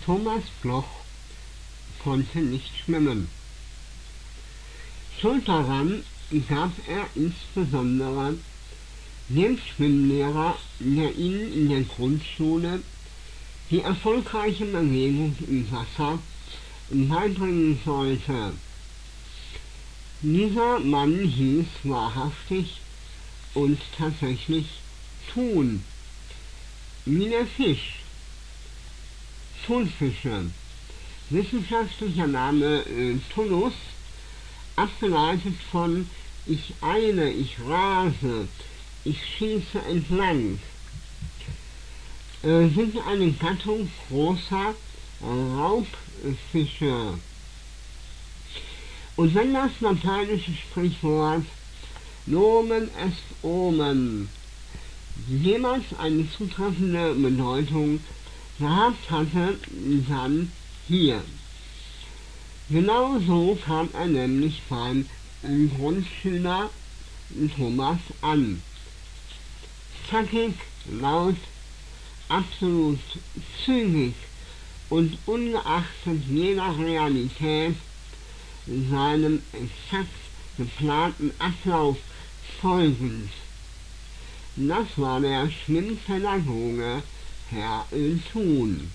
Thomas Bloch konnte nicht schwimmen. Schuld daran gab er insbesondere dem Schwimmlehrer, der ihn in der Grundschule die erfolgreiche Bewegung im Wasser beibringen sollte. Dieser Mann hieß wahrhaftig und tatsächlich Thun, wie der Fisch, Thunfische. Wissenschaftlicher Name Tullus, abgeleitet von ich eile, ich rase, ich schieße entlang, sind eine Gattung großer Raubfische. Und wenn das lateinische Sprichwort Nomen est omen jemals eine zutreffende Bedeutung gehabt hatte, dann hier. Genauso kam er nämlich beim Grundschüler Thomas an. Zackig, laut, absolut zügig und ungeachtet jeder Realität seinem exakt geplanten Ablauf folgend. Das war der Schwimmpädagoge Herr Thun.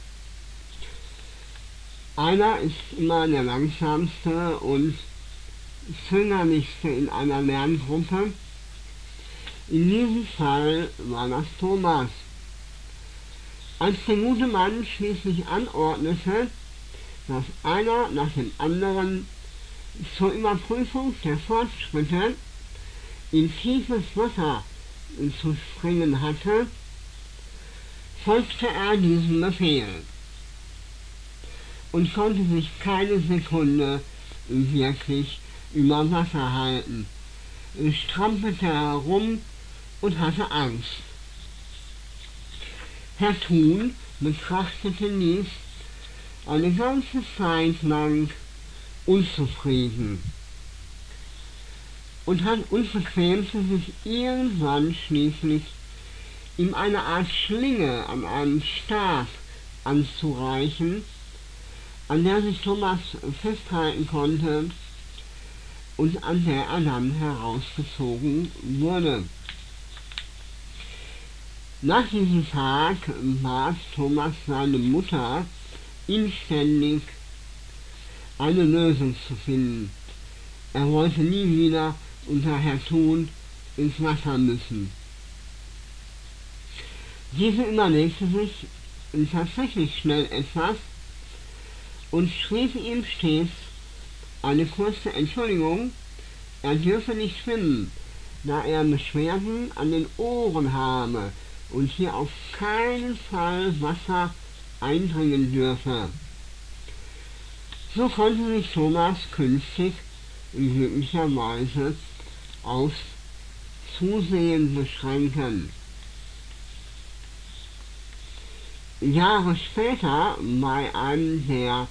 Einer ist immer der langsamste und zögerlichste in einer Lerngruppe. In diesem Fall war das Thomas. Als der gute Mann schließlich anordnete, dass einer nach dem anderen zur Überprüfung der Fortschritte in tiefes Wasser zu springen hatte, folgte er diesem Befehl und konnte sich keine Sekunde wirklich über Wasser halten, strampelte herum und hatte Angst. Herr Thun betrachtete dies eine ganze Zeit lang unzufrieden und verquemte sich irgendwann schließlich, ihm eine Art Schlinge an einem Stab anzureichen, an der sich Thomas festhalten konnte und an der er dann herausgezogen wurde. Nach diesem Tag bat Thomas seine Mutter inständig, eine Lösung zu finden. Er wollte nie wieder unter Herr Thun ins Wasser müssen. Diese überlegte sich tatsächlich schnell etwas und schrieb ihm stets eine kurze Entschuldigung, er dürfe nicht schwimmen, da er Beschwerden an den Ohren habe und hier auf keinen Fall Wasser eindringen dürfe. So konnte sich Thomas künftig glücklicherweise aufs Zusehen beschränken. Jahre später, bei einem der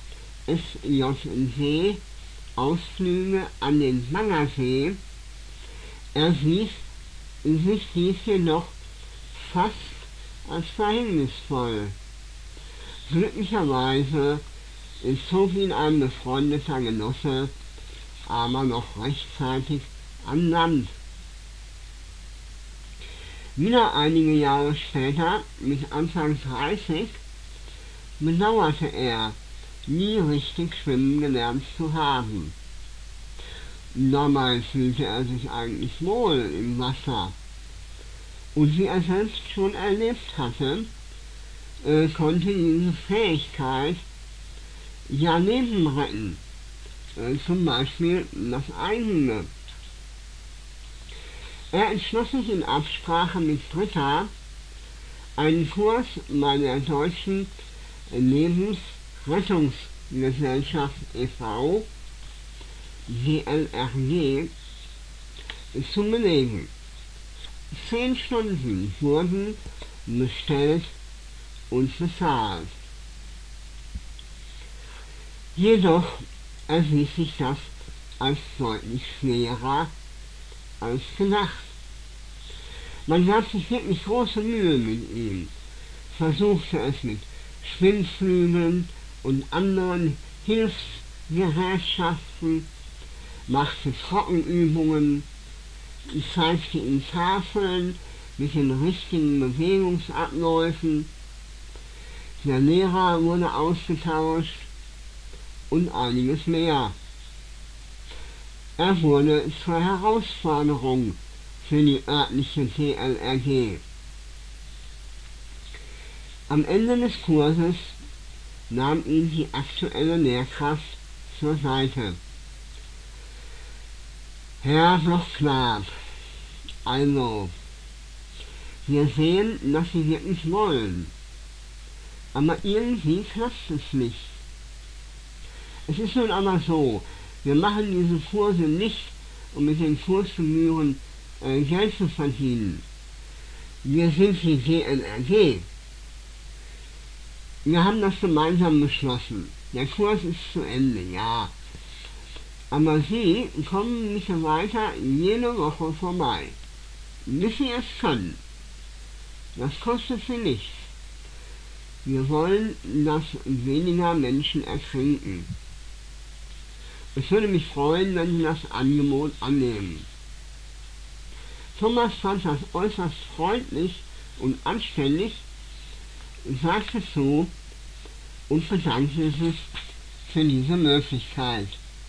SJW-Ausflüge an den Baggersee, erwies sich dies jedoch fast als verhängnisvoll. Glücklicherweise zog ihn ein befreundeter Genosse aber noch rechtzeitig an Land. Wieder einige Jahre später, mit Anfang 30, bedauerte er, nie richtig schwimmen gelernt zu haben. Dabei fühlte er sich eigentlich wohl im Wasser. Und wie er selbst schon erlebt hatte, konnte diese Fähigkeit ja Leben retten, zum Beispiel das eigene. Er entschloss sich in Absprache mit Britta, einen Kurs bei der Deutschen Lebensrettungsgesellschaft e.V., DLRG, zu belegen. 10 Stunden wurden bestellt und bezahlt. Jedoch erwies sich das als deutlich schwerer als gedacht. Man gab sich wirklich große Mühe mit ihm, versuchte es mit Schwimmflügeln und anderen Hilfsgerätschaften, machte Trockenübungen, zeigte ihm Tafeln mit den richtigen Bewegungsabläufen, der Lehrer wurde ausgetauscht und einiges mehr. Er wurde zur Herausforderung für die örtliche DLRG. Am Ende des Kurses nahm ihn die aktuelle Lehrkraft zur Seite. Herr Blochknapp, also, wir sehen, dass Sie wirklich wollen, aber irgendwie klappt es nicht. Es ist nun aber so, wir machen diese Kurse nicht, um mit den Kursgebühren Geld zu verdienen. Wir sind die DLRG. Wir haben das gemeinsam beschlossen. Der Kurs ist zu Ende, ja. Aber Sie kommen nicht weiter jede Woche vorbei. Bis Sie es können. Das kostet Sie nichts. Wir wollen, dass weniger Menschen ertrinken. Ich würde mich freuen, wenn Sie das Angebot annehmen. Thomas fand das äußerst freundlich und anständig, sagte zu und bedankte sich für diese Möglichkeit.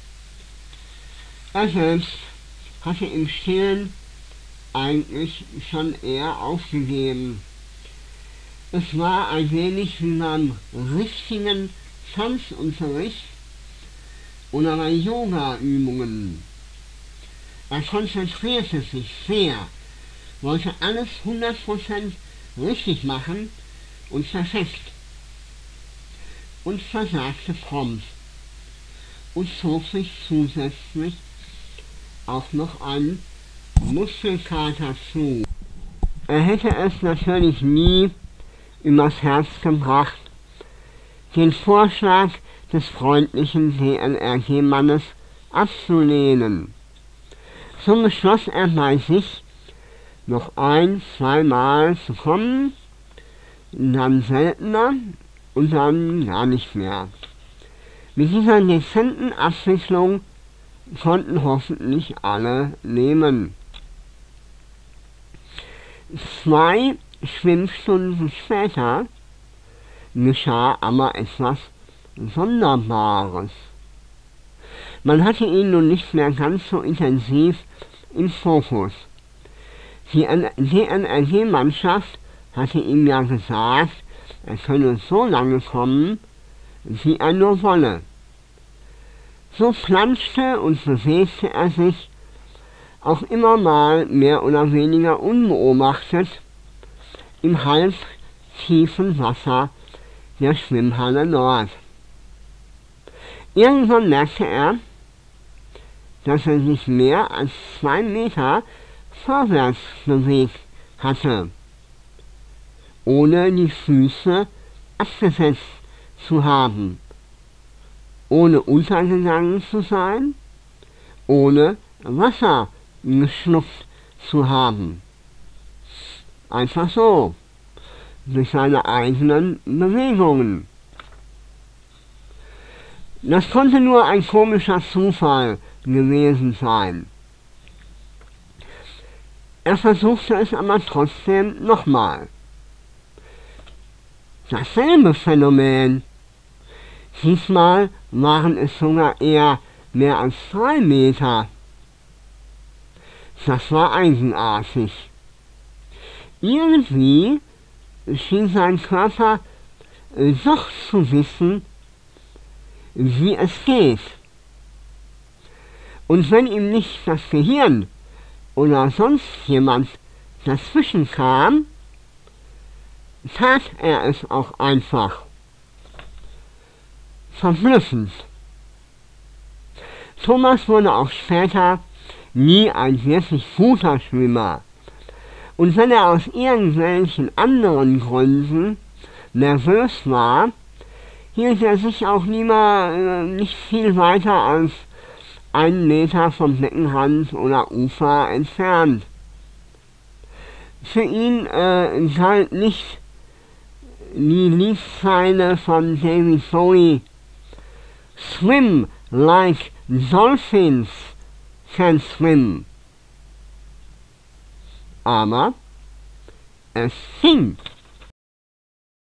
Er selbst hatte im Stillen eigentlich schon eher aufgegeben. Es war ein wenig wie beim richtigen Tanzunterricht oder bei Yoga-Übungen. Er konzentrierte sich sehr, wollte alles 100% richtig machen und perfekt und versagte prompt und zog sich zusätzlich auch noch einen Muskelkater zu. Er hätte es natürlich nie übers Herz gebracht, den Vorschlag des freundlichen DLRG-Mannes abzulehnen. So beschloss er bei sich, noch 1-2 Mal zu kommen, dann seltener und dann gar nicht mehr. Mit dieser dezenten Abwicklung konnten hoffentlich alle leben. 2 Schwimmstunden später geschah aber etwas Sonderbares. Man hatte ihn nun nicht mehr ganz so intensiv im Fokus. Die DLRG-Mannschaft hatte ihm ja gesagt, er könne so lange kommen, wie er nur wolle. So planschte und bewegte er sich auch immer mal mehr oder weniger unbeobachtet im halbtiefen Wasser der Schwimmhalle Nord. Irgendwann merkte er, dass er sich mehr als 2 Meter vorwärts bewegt hatte, ohne die Füße abgesetzt zu haben, ohne untergegangen zu sein, ohne Wasser geschluckt zu haben. Einfach so, durch seine eigenen Bewegungen. Das konnte nur ein komischer Zufall gewesen sein. Er versuchte es aber trotzdem nochmal. Dasselbe Phänomen. Diesmal waren es sogar eher mehr als 3 Meter. Das war eigenartig. Irgendwie schien sein Körper doch zu wissen, wie es geht. Und wenn ihm nicht das Gehirn oder sonst jemand dazwischen kam, tat er es auch einfach. Verblüffend. Thomas wurde auch später nie ein wirklich guter Schwimmer. Und wenn er aus irgendwelchen anderen Gründen nervös war, hielt er sich auch nicht viel weiter als 1 Meter vom Beckenrand oder Ufer entfernt. Für ihn galt nicht die Liedzeile von David Bowie, Swim like dolphins can swim. Aber es singt